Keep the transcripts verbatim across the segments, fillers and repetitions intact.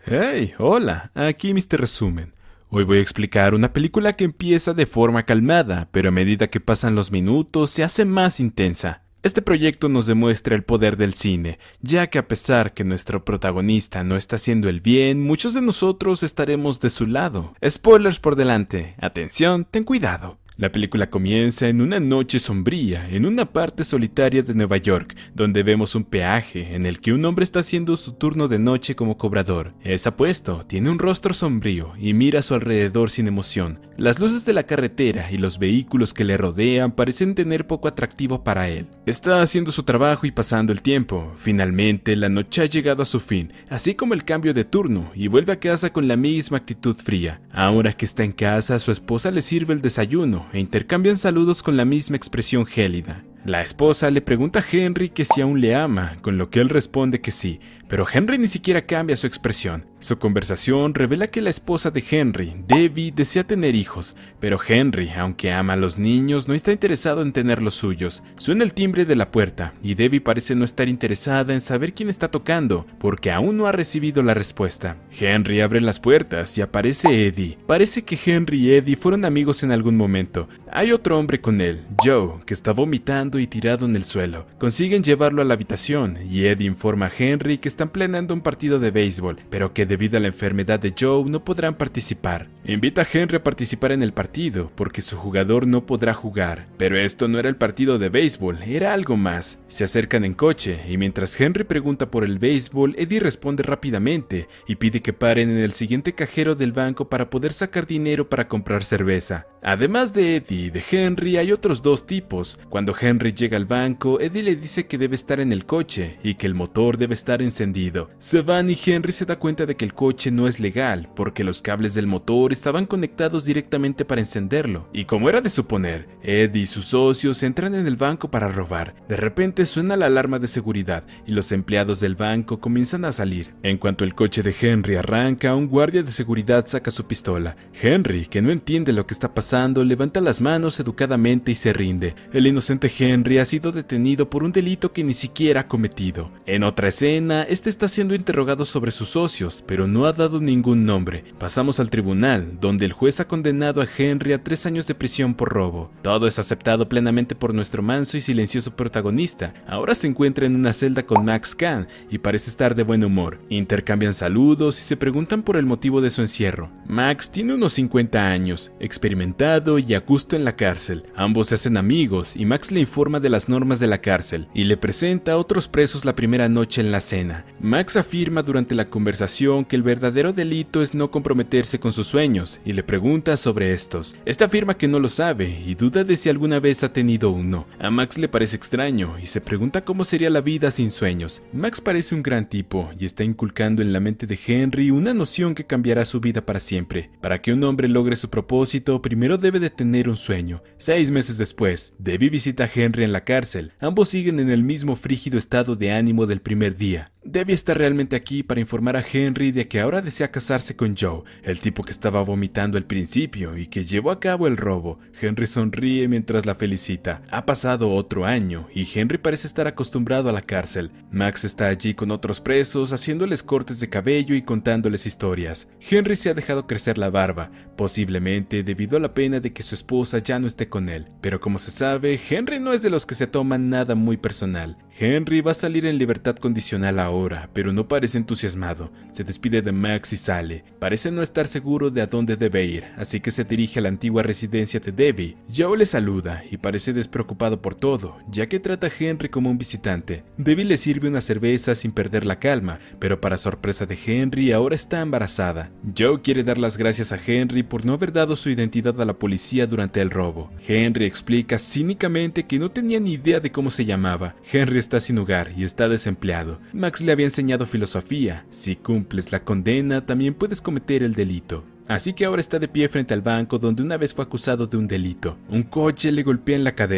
Hey, hola, aquí mister Resumen. Hoy voy a explicar una película que empieza de forma calmada, pero a medida que pasan los minutos se hace más intensa. Este proyecto nos demuestra el poder del cine, ya que a pesar que nuestro protagonista no está haciendo el bien, muchos de nosotros estaremos de su lado. Spoilers por delante, atención, ten cuidado. La película comienza en una noche sombría, en una parte solitaria de Nueva York, donde vemos un peaje en el que un hombre está haciendo su turno de noche como cobrador. Es apuesto, tiene un rostro sombrío y mira a su alrededor sin emoción. Las luces de la carretera y los vehículos que le rodean parecen tener poco atractivo para él. Está haciendo su trabajo y pasando el tiempo. Finalmente, la noche ha llegado a su fin, así como el cambio de turno, y vuelve a casa con la misma actitud fría. Ahora que está en casa, su esposa le sirve el desayuno e intercambian saludos con la misma expresión gélida. La esposa le pregunta a Henry que si aún le ama, con lo que él responde que sí, pero Henry ni siquiera cambia su expresión. Su conversación revela que la esposa de Henry, Debbie, desea tener hijos, pero Henry, aunque ama a los niños, no está interesado en tener los suyos. Suena el timbre de la puerta, y Debbie parece no estar interesada en saber quién está tocando, porque aún no ha recibido la respuesta. Henry abre las puertas y aparece Eddie. Parece que Henry y Eddie fueron amigos en algún momento. Hay otro hombre con él, Joe, que está vomitando y tirado en el suelo. Consiguen llevarlo a la habitación, y Eddie informa a Henry que están planeando un partido de béisbol, pero que debido a la enfermedad de Joe no podrán participar. Invita a Henry a participar en el partido, porque su jugador no podrá jugar. Pero esto no era el partido de béisbol, era algo más. Se acercan en coche, y mientras Henry pregunta por el béisbol, Eddie responde rápidamente, y pide que paren en el siguiente cajero del banco para poder sacar dinero para comprar cerveza. Además de Eddie y de Henry, hay otros dos tipos. Cuando Henry llega al banco, Eddie le dice que debe estar en el coche, y que el motor debe estar encendido. Se van y Henry se da cuenta de que el coche no es legal, porque los cables del motor estaban conectados directamente para encenderlo. Y como era de suponer, Eddie y sus socios entran en el banco para robar. De repente suena la alarma de seguridad, y los empleados del banco comienzan a salir. En cuanto el coche de Henry arranca, un guardia de seguridad saca su pistola. Henry, que no entiende lo que está pasando, levanta las manos educadamente y se rinde. El inocente Henry ha sido detenido por un delito que ni siquiera ha cometido. En otra escena, este está siendo interrogado sobre sus socios, pero no ha dado ningún nombre. Pasamos al tribunal, donde el juez ha condenado a Henry a tres años de prisión por robo. Todo es aceptado plenamente por nuestro manso y silencioso protagonista. Ahora se encuentra en una celda con Max Kahn y parece estar de buen humor. Intercambian saludos y se preguntan por el motivo de su encierro. Max tiene unos cincuenta años, experimentado y a gusto en la cárcel. Ambos se hacen amigos y Max le informa de las normas de la cárcel y le presenta a otros presos la primera noche en la cena. Max afirma durante la conversación que el verdadero delito es no comprometerse con sus sueños y le pregunta sobre estos. Este afirma que no lo sabe y duda de si alguna vez ha tenido uno. A Max le parece extraño y se pregunta cómo sería la vida sin sueños. Max parece un gran tipo y está inculcando en la mente de Henry una noción que cambiará su vida para siempre. Para que un hombre logre su propósito, primero debe de tener un sueño. Seis meses después, Debbie visita a Henry en la cárcel. Ambos siguen en el mismo frígido estado de ánimo del primer día. Debbie está realmente aquí para informar a Henry de que ahora desea casarse con Joe, el tipo que estaba vomitando al principio y que llevó a cabo el robo. Henry sonríe mientras la felicita. Ha pasado otro año y Henry parece estar acostumbrado a la cárcel. Max está allí con otros presos haciéndoles cortes de cabello y contándoles historias. Henry se ha dejado crecer la barba, posiblemente debido a la pena de que su esposa ya no esté con él. Pero como se sabe, Henry no es de los que se toman nada muy personal. Henry va a salir en libertad condicional ahora, pero no parece entusiasmado. Se despide de Max y sale. Parece no estar seguro de a dónde debe ir, así que se dirige a la antigua residencia de Debbie. Joe le saluda y parece despreocupado por todo, ya que trata a Henry como un visitante. Debbie le sirve una cerveza sin perder la calma, pero para sorpresa de Henry, ahora está embarazada. Joe quiere dar las gracias a Henry por no haber dado su identidad a la policía durante el robo. Henry explica cínicamente que no tenía ni idea de cómo se llamaba. Henry está sin hogar y está desempleado. Max le había enseñado filosofía. Si cumples la condena, también puedes cometer el delito. Así que ahora está de pie frente al banco donde una vez fue acusado de un delito. Un coche le golpea en la cadera.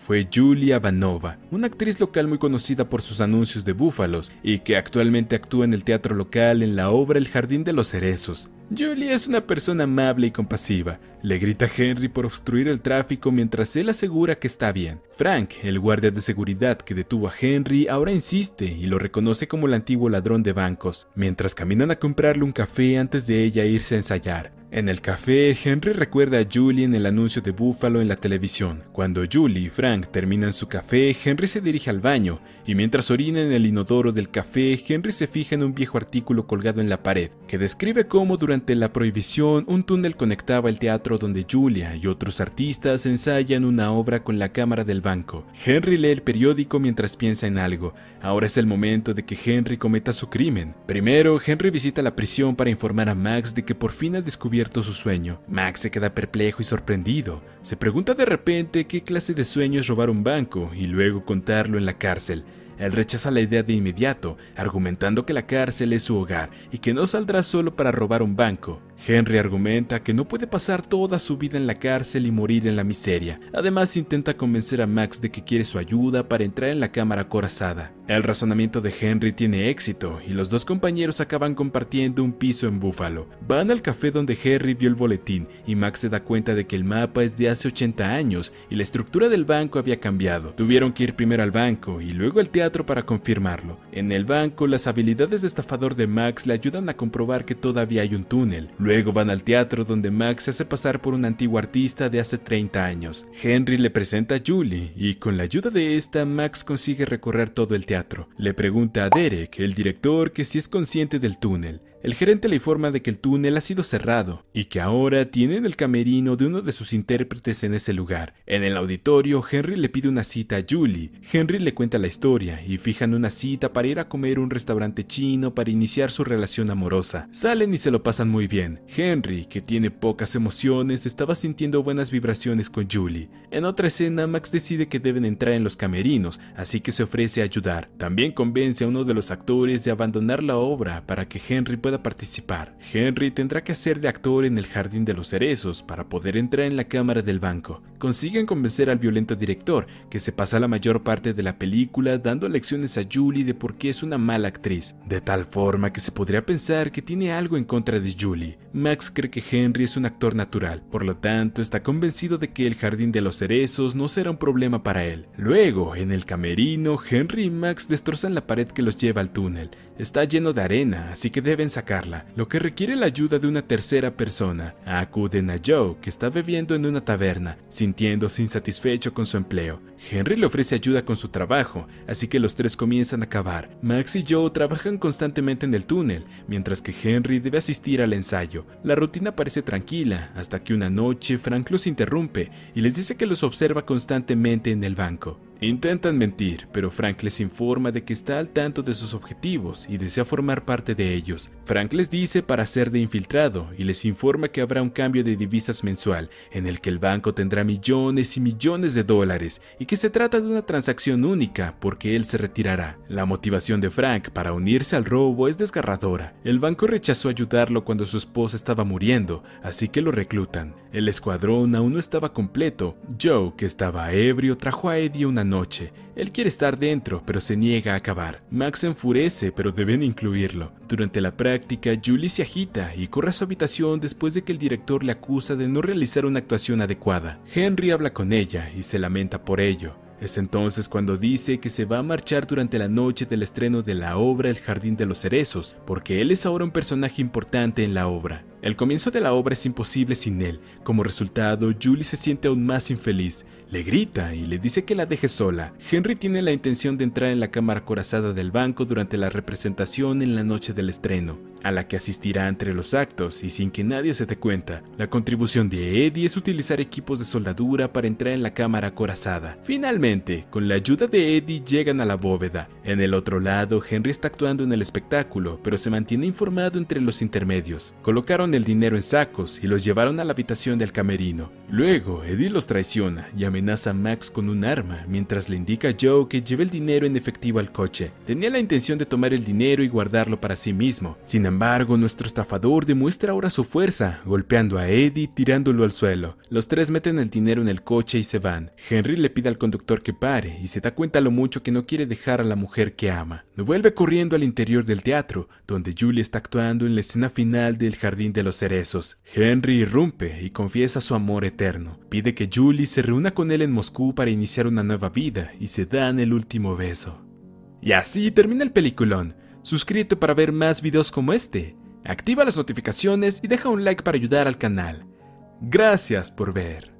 fue Julie Avanova, una actriz local muy conocida por sus anuncios de búfalos y que actualmente actúa en el teatro local en la obra El Jardín de los Cerezos. Julie es una persona amable y compasiva. Le grita a Henry por obstruir el tráfico mientras él asegura que está bien. Frank, el guardia de seguridad que detuvo a Henry, ahora insiste y lo reconoce como el antiguo ladrón de bancos, mientras caminan a comprarle un café antes de ella irse a ensayar. En el café, Henry recuerda a Julie en el anuncio de Búfalo en la televisión. Cuando Julie y Frank terminan su café, Henry se dirige al baño, y mientras orina en el inodoro del café, Henry se fija en un viejo artículo colgado en la pared, que describe cómo durante la prohibición un túnel conectaba el teatro donde Julia y otros artistas ensayan una obra con la cámara del banco. Henry lee el periódico mientras piensa en algo. Ahora es el momento de que Henry cometa su crimen. Primero, Henry visita la prisión para informar a Max de que por fin ha descubierto su sueño. Max se queda perplejo y sorprendido. Se pregunta de repente qué clase de sueño es robar un banco y luego contarlo en la cárcel. Él rechaza la idea de inmediato, argumentando que la cárcel es su hogar y que no saldrá solo para robar un banco. Henry argumenta que no puede pasar toda su vida en la cárcel y morir en la miseria. Además, intenta convencer a Max de que quiere su ayuda para entrar en la cámara acorazada. El razonamiento de Henry tiene éxito y los dos compañeros acaban compartiendo un piso en Búfalo. Van al café donde Henry vio el boletín y Max se da cuenta de que el mapa es de hace ochenta años y la estructura del banco había cambiado. Tuvieron que ir primero al banco y luego al teatro para confirmarlo. En el banco, las habilidades de estafador de Max le ayudan a comprobar que todavía hay un túnel. Luego van al teatro donde Max se hace pasar por un antiguo artista de hace treinta años. Henry le presenta a Julie y con la ayuda de esta, Max consigue recorrer todo el teatro. Le pregunta a Derek, el director, que si es consciente del túnel. El gerente le informa de que el túnel ha sido cerrado y que ahora tienen el camerino de uno de sus intérpretes en ese lugar. En el auditorio, Henry le pide una cita a Julie. Henry le cuenta la historia y fijan una cita para ir a comer a un restaurante chino para iniciar su relación amorosa. Salen y se lo pasan muy bien. Henry, que tiene pocas emociones, estaba sintiendo buenas vibraciones con Julie. En otra escena, Max decide que deben entrar en los camerinos, así que se ofrece a ayudar. También convence a uno de los actores de abandonar la obra para que Henry pueda participar. Henry tendrá que hacer de actor en El Jardín de los Cerezos para poder entrar en la cámara del banco. Consiguen convencer al violento director, que se pasa la mayor parte de la película dando lecciones a Julie de por qué es una mala actriz, de tal forma que se podría pensar que tiene algo en contra de Julie. Max cree que Henry es un actor natural, por lo tanto está convencido de que El Jardín de los Cerezos no será un problema para él. Luego, en el camerino, Henry y Max destrozan la pared que los lleva al túnel. Está lleno de arena, así que deben sacarla, lo que requiere la ayuda de una tercera persona. Acuden a Joe, que está bebiendo en una taberna, sintiéndose insatisfecho con su empleo. Henry le ofrece ayuda con su trabajo, así que los tres comienzan a cavar. Max y Joe trabajan constantemente en el túnel, mientras que Henry debe asistir al ensayo. La rutina parece tranquila, hasta que una noche Frank los interrumpe y les dice que los observa constantemente en el banco. Intentan mentir, pero Frank les informa de que está al tanto de sus objetivos y desea formar parte de ellos. Frank les dice para ser de infiltrado y les informa que habrá un cambio de divisas mensual en el que el banco tendrá millones y millones de dólares y que se trata de una transacción única porque él se retirará. La motivación de Frank para unirse al robo es desgarradora. El banco rechazó ayudarlo cuando su esposa estaba muriendo, así que lo reclutan. El escuadrón aún no estaba completo. Joe, que estaba ebrio, trajo a Eddie una noche. Él quiere estar dentro, pero se niega a acabar. Max se enfurece, pero deben incluirlo. Durante la práctica, Julie se agita y corre a su habitación después de que el director le acusa de no realizar una actuación adecuada. Henry habla con ella y se lamenta por ello. Es entonces cuando dice que se va a marchar durante la noche del estreno de la obra El Jardín de los Cerezos, porque él es ahora un personaje importante en la obra. El comienzo de la obra es imposible sin él. Como resultado, Julie se siente aún más infeliz. Le grita y le dice que la deje sola. Henry tiene la intención de entrar en la cámara acorazada del banco durante la representación en la noche del estreno, a la que asistirá entre los actos y sin que nadie se dé cuenta. La contribución de Eddie es utilizar equipos de soldadura para entrar en la cámara acorazada. Finalmente, con la ayuda de Eddie llegan a la bóveda. En el otro lado, Henry está actuando en el espectáculo, pero se mantiene informado entre los intermedios. Colocaron echaron el dinero en sacos y los llevaron a la habitación del camerino. Luego, Eddie los traiciona y amenaza a Max con un arma mientras le indica a Joe que lleve el dinero en efectivo al coche. Tenía la intención de tomar el dinero y guardarlo para sí mismo. Sin embargo, nuestro estafador demuestra ahora su fuerza, golpeando a Eddie y tirándolo al suelo. Los tres meten el dinero en el coche y se van. Henry le pide al conductor que pare y se da cuenta lo mucho que no quiere dejar a la mujer que ama. Vuelve corriendo al interior del teatro, donde Julie está actuando en la escena final del Jardín de los Cerezos. Henry irrumpe y confiesa su amor eterno. Pide que Julie se reúna con él en Moscú para iniciar una nueva vida y se dan el último beso. Y así termina el peliculón. Suscríbete para ver más videos como este. Activa las notificaciones y deja un like para ayudar al canal. Gracias por ver.